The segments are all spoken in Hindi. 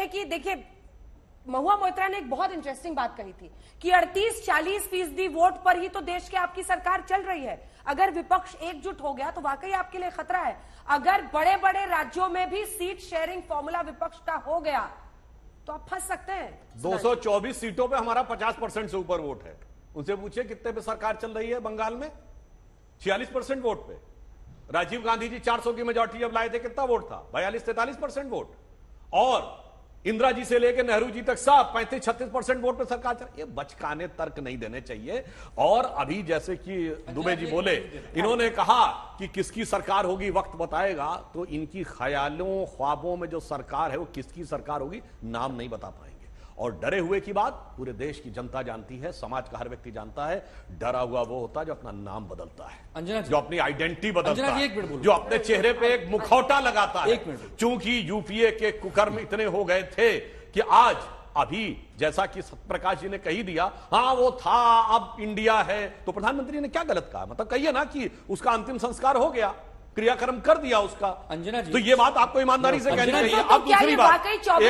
कि देखिए महुआ मोइत्रा ने एक बहुत इंटरेस्टिंग बात कही थी कि 38-40% वोट पर ही तो देश के आपकी सरकार चल रही है। अगर विपक्ष एकजुट हो गया तो वाकई आपके लिए खतरा है। अगर बड़े बड़े राज्यों में भी सीट शेयरिंग फॉर्मूला विपक्ष का हो गया तो आप फंस सकते हैं। 224 सीटों पे हमारा 50% से ऊपर वोट है। उनसे पूछिए कितने पे सरकार चल रही है बंगाल में? 46% वोट पे। राजीव गांधी जी 400 की मेजॉरिटी जब लाए थे कितना वोट था? 42-43% वोट। और इंदिरा जी से लेकर नेहरू जी तक सब 35-36% वोट पे सरकार चल। ये बचकाने तर्क नहीं देने चाहिए। और अभी जैसे कि दुबे जी बोले, इन्होंने कहा कि किसकी सरकार होगी वक्त बताएगा, तो इनकी ख्यालों ख्वाबों में जो सरकार है वो किसकी सरकार होगी नाम नहीं बता पाएंगे। और डरे हुए की बात पूरे देश की जनता जानती है, समाज का हर व्यक्ति जानता है। डरा हुआ वो होता है जो अपना नाम बदलता है, जो अपनी आइडेंटिटी बदलता है, जो अपने चेहरे पे एक मुखौटा लगाता है। क्योंकि यूपीए के कुकर्म इतने हो गए थे कि आज अभी जैसा कि सत्यप्रकाश जी ने कही दिया, हाँ वो था अब इंडिया है, तो प्रधानमंत्री ने क्या गलत कहा? मतलब कहिए ना कि उसका अंतिम संस्कार हो गया, क्रियाक्रम कर दिया उसका। अंजना जी, तो ये बात आपको ईमानदारी से कहनी चाहिए। अब दूसरी बात,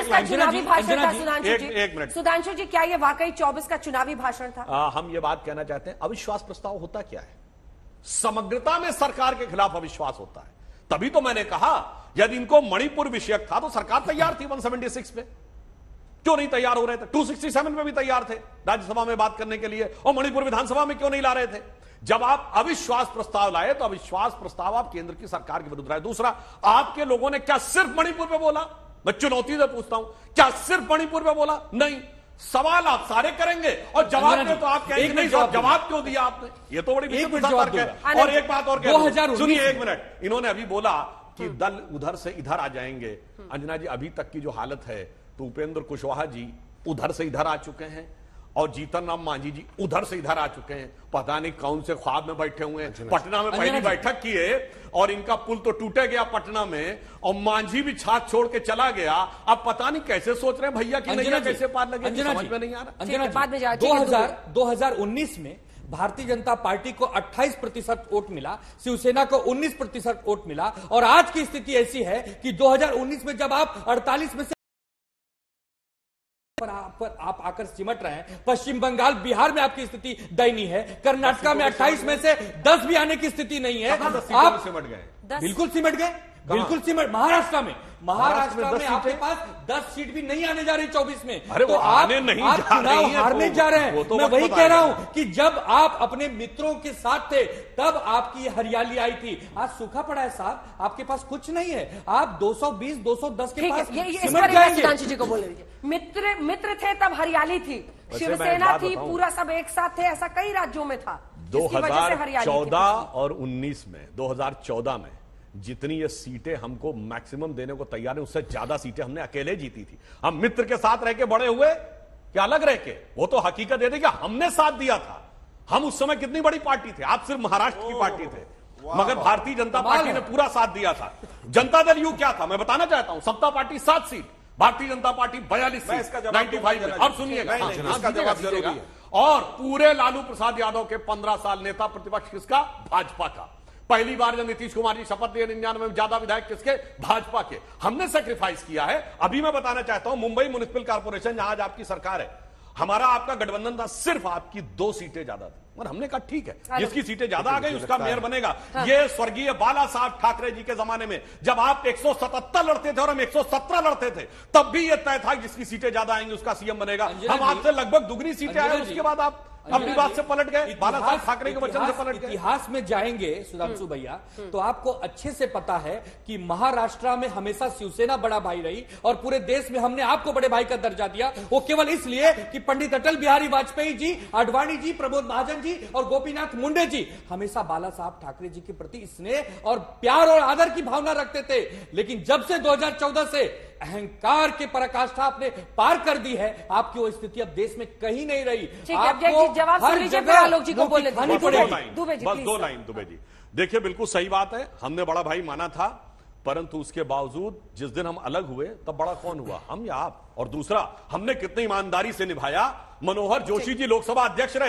एक मिनट सुधांशु जी, क्या ये वाकई 24 का चुनावी भाषण था? हम ये बात कहना चाहते हैं, अविश्वास प्रस्ताव होता क्या है? समग्रता में सरकार के खिलाफ अविश्वास होता है। तभी तो मैंने कहा यदि इनको मणिपुर विषयक था तो सरकार तैयार थी 176 पे, क्यों नहीं तैयार हो रहे थे? 267 में भी तैयार थे राज्यसभा में बात करने के लिए, और मणिपुर विधानसभा में क्यों नहीं ला रहे थे? जब आप अविश्वास प्रस्ताव लाए तो अविश्वास प्रस्ताव आप केंद्र की सरकार के विरुद्ध लाए। दूसरा, आपके लोगों ने क्या सिर्फ मणिपुर पे बोला? मैं चुनौती से पूछता हूं, क्या सिर्फ मणिपुर पे बोला? नहीं, सवाल आप सारे करेंगे और जवाब में तो आप कहेंगे नहीं साहब जवाब क्यों दिया आपने? ये तो बड़ी विचित्र तर्क है। और एक बात और सुनिए, एक मिनट, इन्होंने अभी बोला कि दल उधर से इधर आ जाएंगे। अंजना जी, अभी तक की जो हालत है तो उपेंद्र कुशवाहा जी उधर से इधर आ चुके हैं और जीतन राम मांझी जी उधर से इधर आ चुके हैं। पता नहीं कौन से ख्वाब में बैठे हुए हैं। पटना में पहली बैठक की है और इनका पुल तो टूटे गया पटना में, और मांझी भी छात छोड़ के चला गया। अब पता नहीं कैसे सोच रहे हैं भैया की नैया कैसे पार लगे, समझ में नहीं आ रहा। 2019 में भारतीय जनता पार्टी को 28% वोट मिला, शिवसेना को 19% वोट मिला, और आज की स्थिति ऐसी है कि 2019 में जब आप 48 में से पर आप आकर सिमट रहे हैं, पश्चिम बंगाल बिहार में आपकी स्थिति दयनीय है, कर्नाटका में 28 में से 10 भी आने की स्थिति नहीं है। आप सिमट गए, बिल्कुल सिमट गए, बिल्कुल सिमट। महाराष्ट्र में आपके पास 10 सीट भी नहीं आने जा रही 24 में। अरे तो आप चुनाव हारने जा रहे हैं। मैं वही कह रहा हूं कि जब आप अपने मित्रों के साथ थे तब आपकी हरियाली आई थी। आज सूखा पड़ा है साहब, आपके पास कुछ नहीं है। आप 220-210 के पास सिमट जाएंगे। सुधांशु जी को बोल दीजिए, मित्र थे तब हरियाली थी, शिवसेना थी, पूरा सब एक साथ थे, ऐसा कई राज्यों में था। 2014 और 19 में 2014 में जितनी ये सीटें हमको मैक्सिमम देने को तैयार है, उससे ज्यादा सीटें हमने अकेले जीती थी। हम मित्र के साथ रह के बड़े हुए क्या अलग रह के? वो तो हकीकत ये थी कि हमने साथ दिया था। हम उस समय कितनी बड़ी पार्टी थे, आप सिर्फ महाराष्ट्र की पार्टी थे, मगर भारतीय जनता पार्टी ने पूरा साथ दिया था। जनता दल यू क्या था मैं बताना चाहता हूं, समता party 7 seat, Bharatiya Janata party 42 seat 95 में। अब सुनिएगा, इसका जवाब जरूरी है। और पूरे लालू प्रसाद यादव के 15 साल नेता प्रतिपक्ष किसका? भाजपा का। पहली बार जब नीतीश कुमार जी शपथ लिए 99 में ज्यादा विधायक किसके? भाजपा के। हमने सेक्रीफाइस किया है। अभी मैं बताना चाहता हूं, मुंबई म्युनिसिपल कॉर्पोरेशन जहां आज आपकी सरकार है, हमारा आपका गठबंधन था, सिर्फ आपकी 2 सीटें ज्यादा थी, और हमने कहा ठीक है जिसकी सीटें ज्यादा आ गई उसका मेयर बनेगा। ये स्वर्गीय बाला साहब ठाकरे जी के जमाने में जब आप 177 लड़ते थे और हम 117 लड़ते थे, तब भी यह तय था जिसकी सीटें ज्यादा आएंगी उसका सीएम बनेगा। हम आपसे लगभग दुगनी सीटें आए, उसके बाद आप अपनी बात से पलट गए, बाला साहब ठाकरे के वचन से पलट गए। इतिहास में जाएंगे सुधांशु भैया तो आपको अच्छे से पता है कि महाराष्ट्र में हमेशा शिवसेना बड़ा भाई रही और पूरे देश में हमने आपको बड़े भाई का दर्जा दिया। वो केवल इसलिए कि पंडित अटल बिहारी वाजपेयी जी, आडवाणी जी, प्रमोद महाजन जी और गोपीनाथ मुंडे जी हमेशा बाला साहब ठाकरे जी के प्रति स्नेह और प्यार और आदर की भावना रखते थे। लेकिन जब से 2014 से अहंकार के पराकाष्ठा आपने पार कर दी है, आपकी वो स्थिति अब देश में कहीं नहीं रही। आपको जवाब हर जगह आलोक जी को बोलने खानी पड़ेगी। बस 2 लाइन दुबे जी। देखिए बिल्कुल सही बात है, हमने बड़ा भाई माना था, परंतु उसके बावजूद जिस दिन हम अलग हुए तब बड़ा कौन हुआ, हम या आप? और दूसरा, हमने कितनी ईमानदारी से निभाया। मनोहर जोशी जी लोकसभा अध्यक्ष रहे,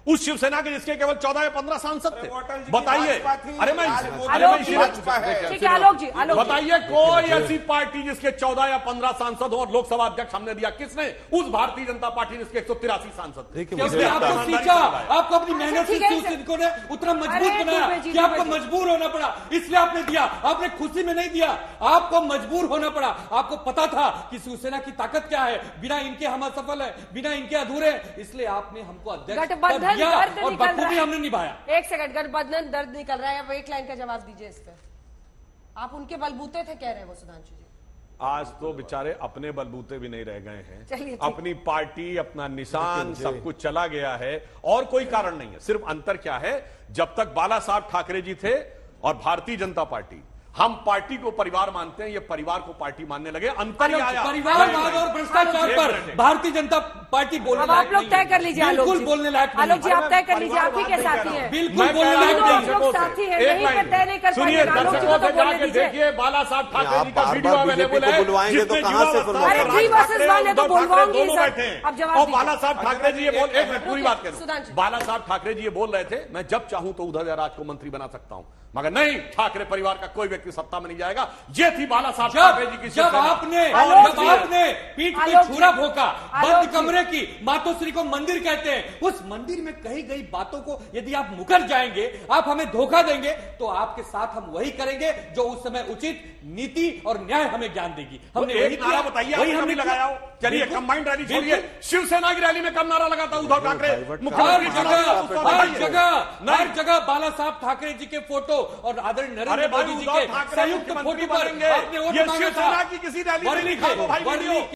उस शिवसेना के जिसके केवल 14 या 15 सांसद थे? बताइए। अरे मैं आलोक जी, ठीक है आलोक जी, आलोक जी। बताइए कोई ऐसी पार्टी जिसके 14 या 15 सांसद हो और लोकसभा अध्यक्ष हमने दिया? किसने? उस भारतीय जनता पार्टी जिसके 183 सांसद थे। क्योंकि आपको सींचा, आपको अपनी मेहनत से शिवसैनिकों ने उतना मजबूत बनाया कि आपको मजबूर होना पड़ा, इसलिए आपने दिया। आपने खुशी में नहीं दिया, आपको मजबूर होना पड़ा। आपको पता था कि शिवसेना की ताकत क्या है, बिना इनके हम असफल है, बिना इनके अधूरे, इसलिए आपने हमको अध्यक्ष गठबंधन दर्द और निकल रहा बखूबी है। हमने निभाया। एक सेकंड, गठबंधन दर्द निकल रहा है। अब एक लाइन का जवाब दीजिए इस पे। आप उनके बलबूते थे कह रहे हैं वो सुधांशु जी। आज तो बेचारे अपने बलबूते भी नहीं रह गए हैं। चलिए ठीक। अपनी पार्टी, अपना निशान, सब कुछ चला गया है और कोई कारण नहीं है। सिर्फ अंतर क्या है, जब तक बाला साहब ठाकरे जी थे और भारतीय जनता पार्टी, हम पार्टी को परिवार मानते हैं, ये परिवार को पार्टी मानने लगे। अंतर ही आया परिवारवाद और भ्रष्टाचार पर भारतीय जनता पार्टी बोलने अब आप लोग तय कर लीजिए। बिल्कुल बोलने लायक नहीं। आलोक जी आप तय कर लीजिए, आप ही के साथी हैं। बिल्कुल बोलने लायक आप नहीं। लोग साथी हैं, यहीं पे तय नहीं कर सुनिए, पाएंगे। आलोक जी को दर्शकों तो से बोलने जाके दीजिए। देखिए बाला साहब ठाकरे जी का आप वीडियो बार-बार अवेलेबल बीजेपी है। को बुलवाएंगे तो कहां से बुलवाएंगे? अरे 3 वर्सेस 1 है तो बुलवाऊंगी दोनों सर। बैठे हैं। अब जवाब और दीजिए। बाला साहब ठाकरे जी ये बोल, एक मिनट पूरी बात करूं। सुधांशु। बाला साहब ठाकरे जी ये बोल रहे थे मैं जब चाहूं तो उद्धव राज को मंत्री बना सकता हूं, मगर नहीं, ठाकरे परिवार का कोई व्यक्ति सत्ता में नहीं जाएगा। ये थी बाला साहब ठाकरे जी की जब शिवसेना। आपने पीठ पे आलोक जी। छुरा भोंका, आलोक बंद जी। कमरे की मातोश्री को मंदिर कहते हैं, उस मंदिर में कही गई बातों को यदि आप मुकर जाएंगे, आप हमें धोखा देंगे, तो आपके साथ हम वही करेंगे जो उस समय उचित नीति और न्याय हमें ज्ञान देगी। हमने वही एक नारा बताइए, वही हमने हमने लगाया हो। चलिए कंबाइंड रैली छोड़िए, शिवसेना की रैली में कब नारा लगाता उद्धव ठाकरे? हर मुख्यमंत्री जगह बाला साहब ठाकरे जी के फोटो और आदरणीय नरेंद्र मोदी जी के संयुक्त फोटो पर आपने वोट ये मांगा शिवसेना था। की किसी रैली में नहीं था वो भाई वीडियो।